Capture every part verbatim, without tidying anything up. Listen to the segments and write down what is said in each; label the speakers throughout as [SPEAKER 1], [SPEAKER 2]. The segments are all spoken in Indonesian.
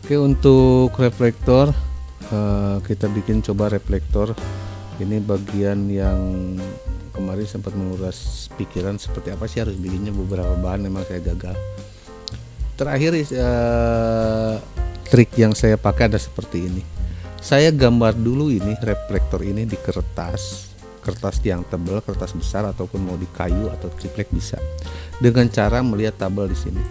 [SPEAKER 1] Oke, untuk reflektor uh, kita bikin coba reflektor. Ini bagian yang kemarin sempat menguras pikiran seperti apa sih harus bikinnya, beberapa bahan memang saya gagal. Terakhir uh, trik yang saya pakai ada seperti ini. Saya gambar dulu ini reflektor ini di kertas, kertas yang tebal, kertas besar ataupun mau di kayu atau triplek bisa. Dengan cara melihat tabel di sini.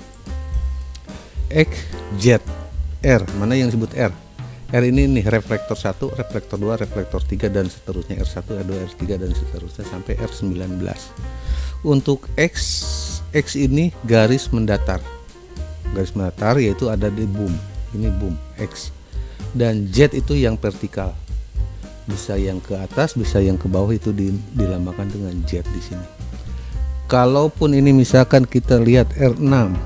[SPEAKER 1] X, Z, R, mana yang disebut R? R ini nih reflektor satu, reflektor dua, reflektor tiga dan seterusnya, R satu, R dua, R tiga dan seterusnya sampai R sembilan belas. Untuk X, X ini garis mendatar. Garis mendatar yaitu ada di boom. Ini boom X. Dan Z itu yang vertikal. Bisa yang ke atas, bisa yang ke bawah, itu dilambangkan dengan Z di sini. Kalaupun ini misalkan kita lihat R enam.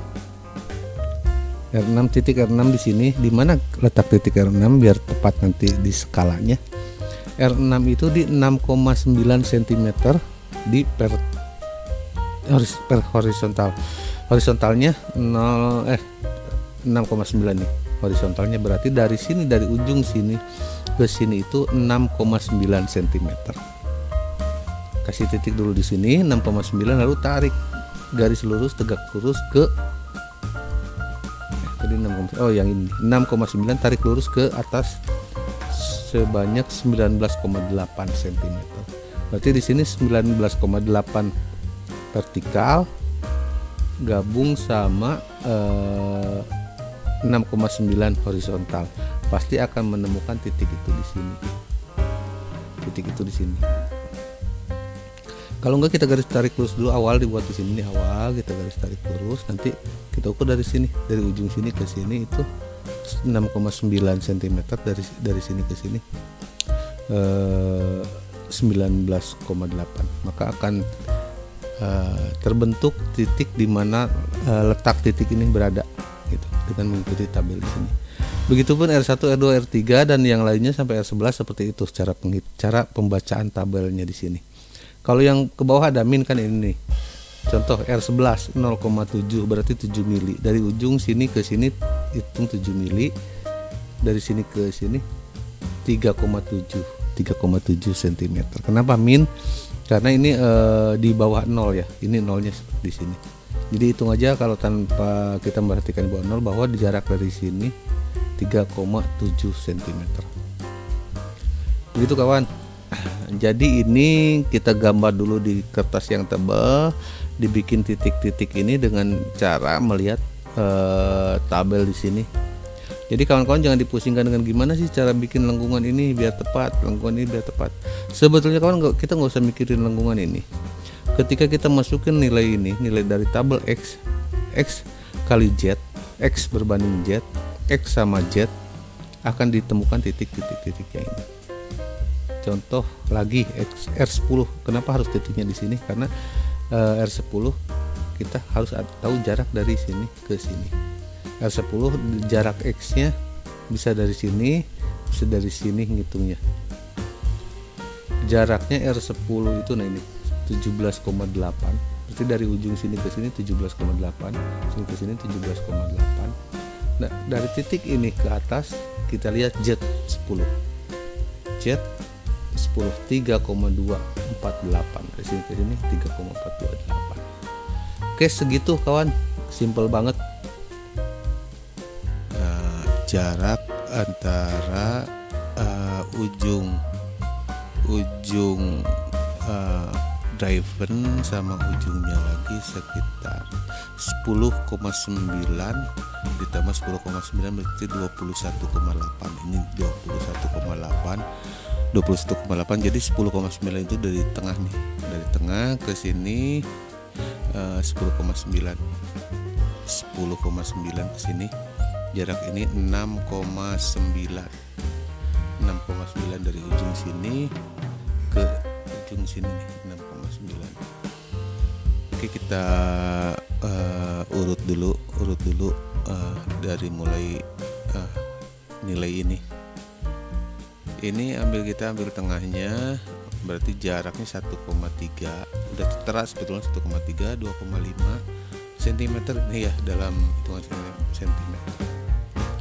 [SPEAKER 1] R enam titik R enam di sini, di mana letak titik R enam biar tepat nanti di skalanya. R enam itu di enam koma sembilan sentimeter di per, per horizontal. Horizontalnya nol eh enam koma sembilan nih. Horizontalnya berarti dari sini, dari ujung sini ke sini itu enam koma sembilan sentimeter. Kasih titik dulu di sini enam koma sembilan, lalu tarik garis lurus tegak lurus ke oh yang ini enam koma sembilan, tarik lurus ke atas sebanyak sembilan belas koma delapan sentimeter. Berarti di sini sembilan belas koma delapan vertikal gabung sama eh, enam koma sembilan horizontal. Pasti akan menemukan titik itu di sini. Titik itu di sini. Kalau enggak kita garis tarik lurus dulu, awal dibuat di sini nih, awal kita garis tarik lurus, nanti kita ukur dari sini, dari ujung sini ke sini itu enam koma sembilan sentimeter, dari dari sini ke sini eh, sembilan belas koma delapan, maka akan eh, terbentuk titik di mana eh, letak titik ini berada gitu, dengan mengikuti tabel di sini. Begitupun R satu, R dua, R tiga dan yang lainnya sampai R sebelas seperti itu cara penghit cara pembacaan tabelnya di sini. Kalau yang ke bawah ada min kan ini nih. Contoh R sebelas nol koma tujuh berarti tujuh mili. Dari ujung sini ke sini hitung tujuh mili. Dari sini ke sini tiga koma tujuh, tiga koma tujuh sentimeter. Kenapa min? Karena ini e, di bawah nol ya. Ini nolnya di sini. Jadi hitung aja kalau tanpa kita memperhatikan di bawah nol bahwa di jarak dari sini tiga koma tujuh sentimeter. Begitu kawan. Jadi ini kita gambar dulu di kertas yang tebal, dibikin titik-titik ini dengan cara melihat eh, tabel di sini. Jadi kawan-kawan jangan dipusingkan dengan gimana sih cara bikin lengkungan ini biar tepat, lengkungan ini biar tepat. Sebetulnya kawan kita nggak usah mikirin lengkungan ini. Ketika kita masukin nilai ini, nilai dari tabel X, X kali Z, X berbanding Z, X sama Z, akan ditemukan titik-titik-titiknya ini. Contoh lagi X, R sepuluh, kenapa harus titiknya di sini? Karena e, R sepuluh kita harus tahu jarak dari sini ke sini. R sepuluh jarak X-nya bisa dari sini, bisa dari sini ngitungnya. Jaraknya R sepuluh itu nah ini tujuh belas koma delapan. Berarti dari ujung sini ke sini tujuh belas koma delapan, sini ke sini tujuh belas koma delapan. Nah, dari titik ini ke atas kita lihat Z sepuluh. Z sepuluh tiga koma dua empat delapan, dari sini ke sini tiga koma empat dua delapan. Oke, segitu kawan, simple banget. Uh, jarak antara uh, ujung ujung uh, driven sama ujungnya lagi sekitar sepuluh koma sembilan ditambah sepuluh koma sembilan berarti dua puluh satu koma delapan. Ini dua puluh satu koma delapan, dua puluh satu koma delapan, jadi sepuluh koma sembilan itu dari tengah nih, dari tengah ke sini uh, sepuluh koma sembilan, sepuluh koma sembilan ke sini, jarak ini enam koma sembilan, enam koma sembilan dari ujung sini ke ujung sini nih, enam koma sembilan. Oke, kita uh, urut dulu, urut dulu uh, dari mulai uh, nilai ini. Ini ambil kita ambil tengahnya, berarti jaraknya satu koma tiga. Udah tertera sebetulnya satu koma tiga, dua koma lima sentimeter ini ya dalam hitungan sentimeter.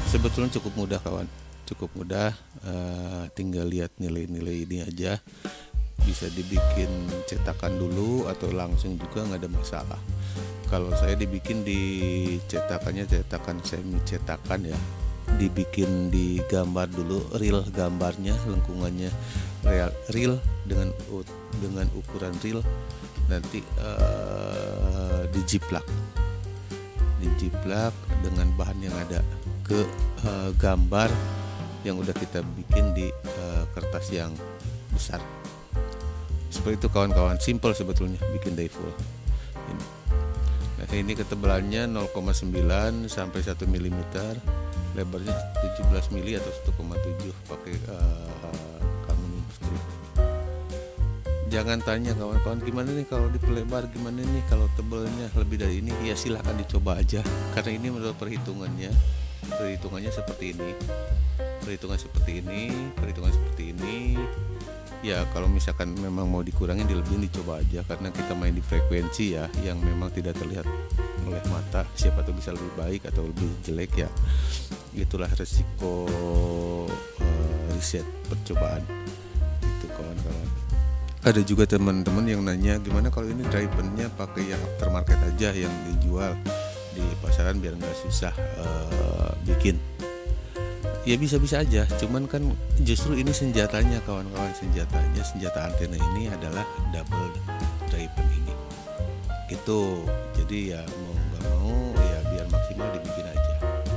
[SPEAKER 1] Sebetulnya cukup mudah kawan, cukup mudah, uh, tinggal lihat nilai-nilai ini aja. Bisa dibikin cetakan dulu atau langsung juga nggak ada masalah. Kalau saya dibikin di cetakannya cetakan semi cetakan ya, dibikin di gambar dulu real gambarnya, lengkungannya real, real dengan dengan ukuran real, nanti uh, dijiplak dijiplak dengan bahan yang ada ke uh, gambar yang udah kita bikin di uh, kertas yang besar. Seperti itu kawan-kawan, simple sebetulnya bikin die full ini. Nah, ini ketebalannya nol koma sembilan sampai satu milimeter, lebarnya tujuh belas mili atau satu koma tujuh pakai uh, kamu strip. Jangan tanya kawan-kawan gimana nih kalau diperlebar, gimana nih kalau tebalnya lebih dari ini. Ya silahkan dicoba aja, karena ini menurut perhitungannya perhitungannya seperti ini, perhitungan seperti ini, perhitungan seperti ini. Ya kalau misalkan memang mau dikurangin dilebihin, dicoba aja, karena kita main di frekuensi ya yang memang tidak terlihat oleh mata. Siapa tuh bisa lebih baik atau lebih jelek ya, itulah resiko uh, riset percobaan itu kawan-kawan. Ada juga teman-teman yang nanya gimana kalau ini drivernya pakai yang aftermarket aja yang dijual di pasaran biar nggak susah uh, bikin. Ya bisa-bisa aja, cuman kan justru ini senjatanya kawan-kawan, senjatanya senjata antena ini adalah double driver ini gitu. Jadi ya mau nggak mau ya biar maksimal dibikin aja.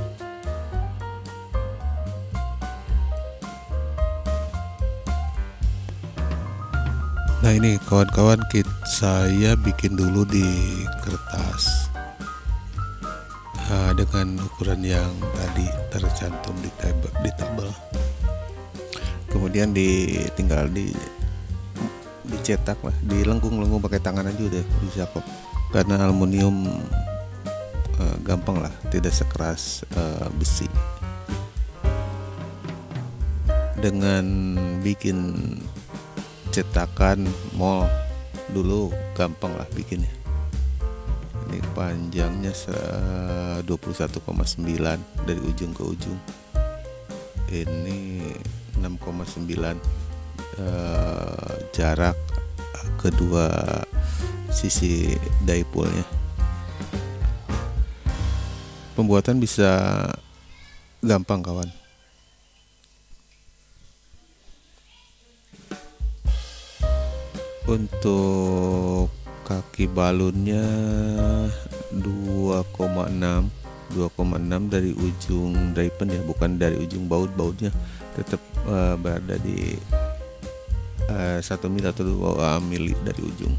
[SPEAKER 1] Nah ini kawan-kawan, saya bikin dulu di kertas uh, dengan ukuran yang tadi tercantum di tabel, di tabel. Kemudian ditinggal di dicetak lah, dilengkung-lengkung pakai tangan aja udah bisa kok. Karena aluminium uh, gampang lah, tidak sekeras uh, besi. Dengan bikin cetakan mall dulu gampang lah bikinnya. Ini panjangnya dua puluh satu koma sembilan dari ujung ke ujung. Ini enam koma sembilan eh, jarak kedua sisi dipole-nya. Pembuatan bisa gampang kawan. Untuk kaki balunnya dua koma enam dari ujung driven ya, bukan dari ujung baut. Bautnya tetap uh, berada di uh, satu mili atau dua mili dari ujung.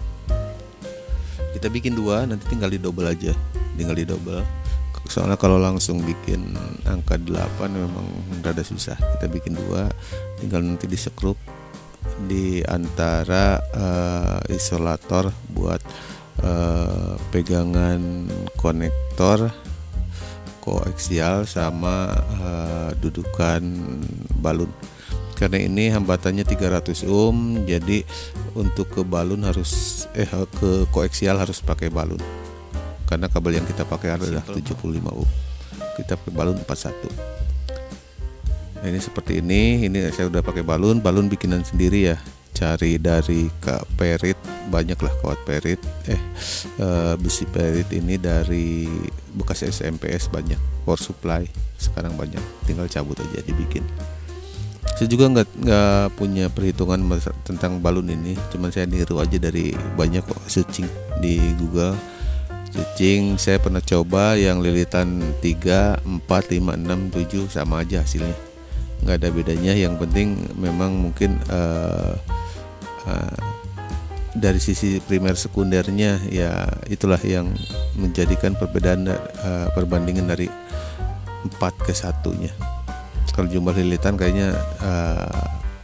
[SPEAKER 1] Kita bikin dua, nanti tinggal di double aja, tinggal di double. Soalnya kalau langsung bikin angka delapan memang rada susah. Kita bikin dua, tinggal nanti disekrup di antara uh, isolator buat uh, pegangan konektor koaksial sama uh, dudukan balun. Karena ini hambatannya tiga ratus ohm, jadi untuk ke balun harus eh ke koaksial harus pakai balun. Karena kabel yang kita pakai adalah tujuh puluh lima ohm. Kita pakai balun empat puluh satu. Nah, ini seperti ini, ini saya udah pakai balun, balun bikinan sendiri ya. Cari dari Kak Perit, banyaklah kawat perit, eh e, besi perit ini dari bekas S M P S banyak, power supply sekarang banyak, tinggal cabut aja dibikin. Saya juga nggak nggak punya perhitungan tentang balun ini, cuman saya niru aja dari banyak kok searching di Google. Searching saya pernah coba yang lilitan tiga, empat, lima, enam, tujuh sama aja hasilnya. Nggak ada bedanya, yang penting memang mungkin uh, uh, dari sisi primer sekundernya ya itulah yang menjadikan perbedaan uh, perbandingan dari empat ke satunya. Kalau jumlah lilitan kayaknya uh,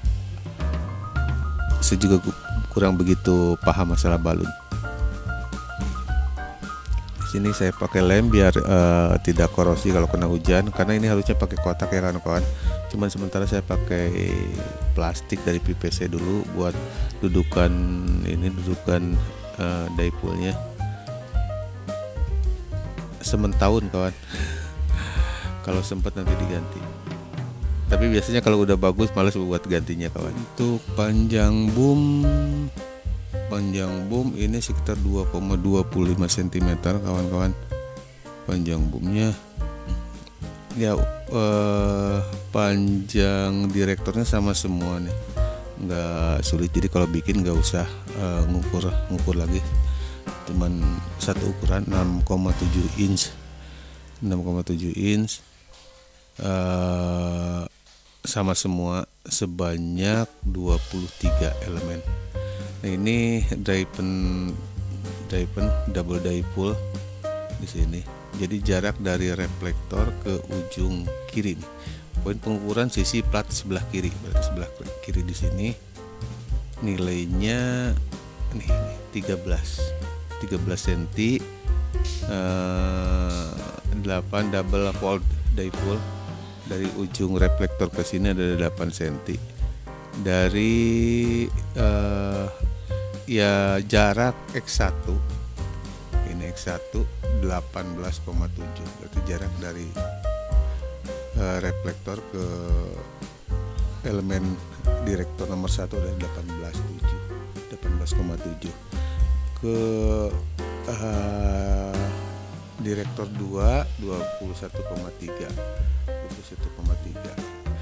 [SPEAKER 1] saya juga kurang begitu paham masalah balun. Sini saya pakai lem biar uh, tidak korosi kalau kena hujan, karena ini harusnya pakai kotak ya kawan-kawan. Cuman sementara saya pakai plastik dari P V C dulu buat dudukan ini, dudukan uh, dipole-nya. Sementahun kawan. kalau sempat nanti diganti. Tapi biasanya kalau udah bagus males buat gantinya kawan. Untuk panjang boom, panjang boom ini sekitar dua koma dua lima sentimeter kawan-kawan. Panjang boomnya ya, eh, panjang direktornya sama semua nih, nggak sulit. Jadi kalau bikin nggak usah eh, ngukur ngukur lagi, cuman satu ukuran enam koma tujuh inch, enam koma tujuh inch. Uh, sama semua sebanyak dua puluh tiga elemen. Nah, ini Drypen Drypen double dipole di sini. Jadi jarak dari reflektor ke ujung kiri nih. Poin pengukuran sisi plat sebelah kiri, berarti sebelah kiri di sini. Nilainya nih, nih tiga belas sentimeter, uh, delapan double fold dipole. Dari ujung reflektor ke sini ada delapan sentimeter. Dari uh, ya jarak X satu, ini X satu delapan belas koma tujuh, berarti jarak dari uh, reflektor ke elemen direktor nomor satu ada delapan belas koma tujuh. Ke uh, direktor dua dua puluh satu koma tiga. satu koma tiga.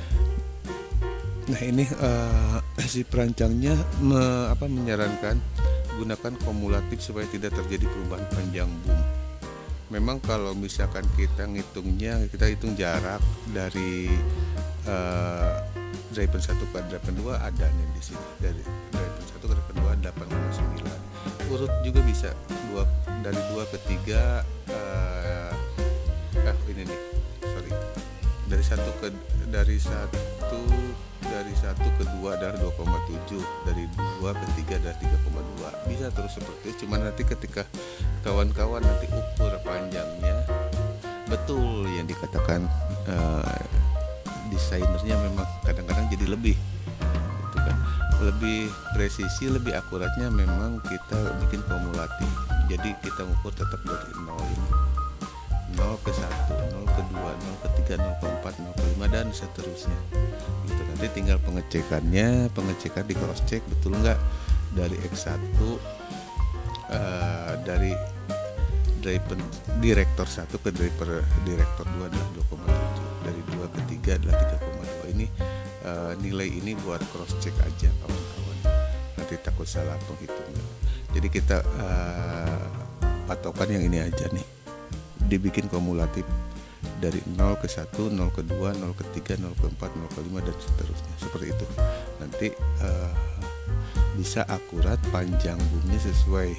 [SPEAKER 1] Nah, ini uh, si perancangnya me, apa, menyarankan gunakan kumulatif supaya tidak terjadi perubahan panjang boom. Memang kalau misalkan kita ngitungnya, kita hitung jarak dari uh, Drypen satu ke Drypen dua ada nih di sini, dari Drypen satu ke Drypen dua delapan koma sembilan. Urut juga bisa dua, dari dua ke tiga, uh, eh ini nih sorry dari satu ke dari satu dari satu ke dua adalah dua koma tujuh, dari dua ke tiga adalah tiga koma dua. Bisa terus seperti itu. Cuma nanti ketika kawan-kawan nanti ukur panjangnya, betul yang dikatakan uh, desainernya, memang kadang-kadang jadi lebih gitu kan, lebih presisi, lebih akuratnya memang kita bikin kumulatif. Jadi kita ukur tetap dari nol ini, nol ke satu, nol ke dua, nol ke tiga, nol ke empat, nol ke lima, dan seterusnya gitu. Nanti tinggal pengecekannya, pengecekan di cross check betul nggak dari X satu, uh, dari Drypen direktor satu ke Drypen direktor dua adalah dua koma tujuh, dari dua ke tiga adalah tiga koma dua. Ini uh, nilai ini buat cross check aja kawan-kawan, nanti takut salah penghitungan. Jadi kita uh, patokan yang ini aja nih, dibikin kumulatif dari nol ke satu, nol ke dua, nol ke tiga, nol ke empat, nol ke lima, dan seterusnya seperti itu. Nanti uh, bisa akurat panjang boomnya sesuai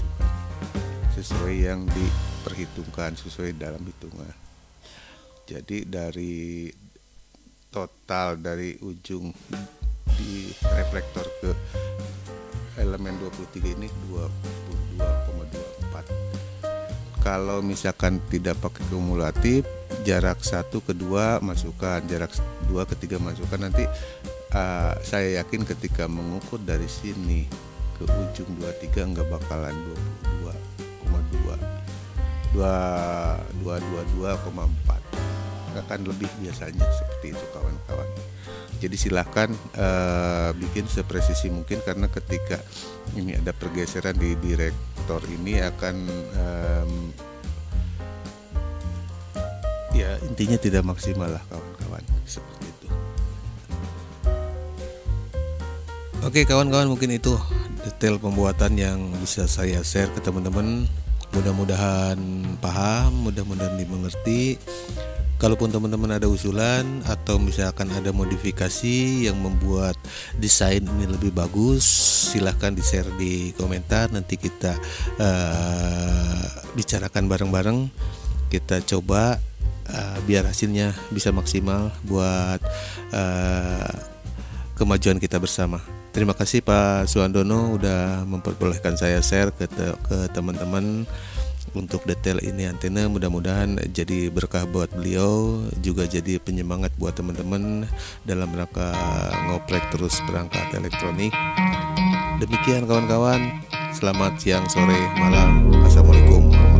[SPEAKER 1] sesuai yang diperhitungkan, sesuai dalam hitungan. Jadi dari total dari ujung di reflektor ke elemen dua puluh tiga ini dua puluh dua koma dua empat. Kalau misalkan tidak pakai kumulatif, jarak satu ke dua masukkan, jarak dua ke tiga masukkan. Nanti uh, saya yakin ketika mengukur dari sini ke ujung dua puluh tiga nggak bakalan dua puluh dua koma dua, dua puluh dua koma empat, akan lebih biasanya seperti itu kawan-kawan. Jadi silahkan uh, bikin sepresisi mungkin, karena ketika ini ada pergeseran di direktor ini akan um, ya intinya tidak maksimal lah kawan-kawan, seperti itu. Oke kawan-kawan, mungkin itu detail pembuatan yang bisa saya share ke teman-teman. Mudah-mudahan paham, mudah-mudahan dimengerti. Kalaupun teman-teman ada usulan atau misalkan ada modifikasi yang membuat desain ini lebih bagus, silahkan di share di komentar. Nanti kita uh, bicarakan bareng-bareng, kita coba uh, biar hasilnya bisa maksimal buat uh, kemajuan kita bersama. Terima kasih Pak Suhandono udah memperbolehkan saya share ke te ke teman-teman untuk detail ini antena. Mudah-mudahan jadi berkah buat beliau, juga jadi penyemangat buat teman-teman dalam rangka ngoprek terus perangkat elektronik. Demikian kawan-kawan, selamat siang, sore, malam. Assalamualaikum warahmatullahi wabarakatuh.